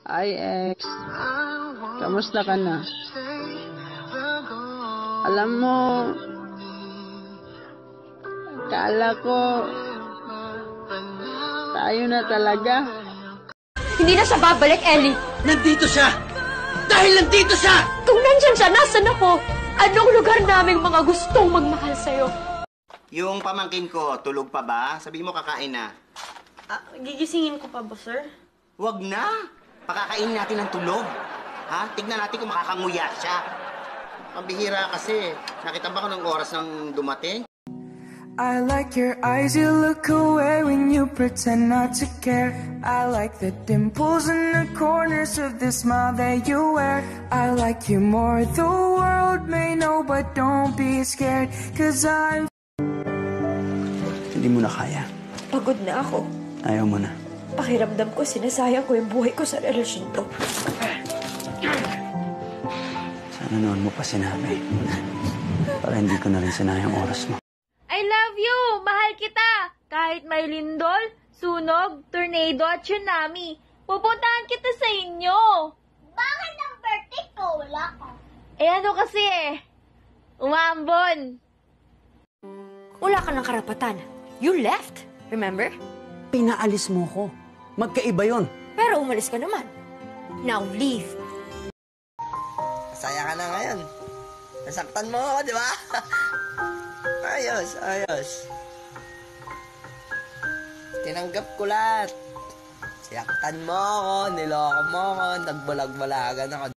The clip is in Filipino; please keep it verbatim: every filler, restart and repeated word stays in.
Hi, ex. Kamusta ka na? Alam mo, akala ko, tayo na talaga. Hindi na siya babalik, Ellie. Nandito siya! Dahil nandito siya! Kung nandyan siya, nasan ako? Anong lugar naming mga gustong magmahal sa'yo? Yung pamangkin ko, tulog pa ba? Sabihin mo kakain na. Ah, gigisingin ko pa ba, sir? Wag na! Pakakainin natin ng tulog. Ha? Tignan natin kung makakanguya siya. Pambihira kasi. Nakita ba ko ng oras ng dumating? I like your eyes, you look away when you pretend not to care. I like the dimples in the corners of the smile that you wear. I like you more, the world may know, but don't be scared, cause I'm... Hindi mo na kaya. Pagod na ako. Ayaw mo na. Pakiramdam ko, sinasayang ko yung buhay ko sa relasyon to. Sana noon mo pa sinabi. Para hindi ko na rin sinayang oras mo. I love you! Mahal kita! Kahit may lindol, sunog, tornado at tsunami, pupuntahan kita sa inyo! Bakit ang birthday ko wala ka? Eh ano kasi eh, umambon! Wala ka ng karapatan. You left, remember? Pinaalis mo ko. Magkaiba yon. Pero umalis ka naman. Now leave. Masaya ka na ngayon. Nasaktan mo ako, di ba? Ayos, ayos. Tinanggap ko lahat. Siyaktan mo ako, niloko mo ako, nagbalag-balagan ako.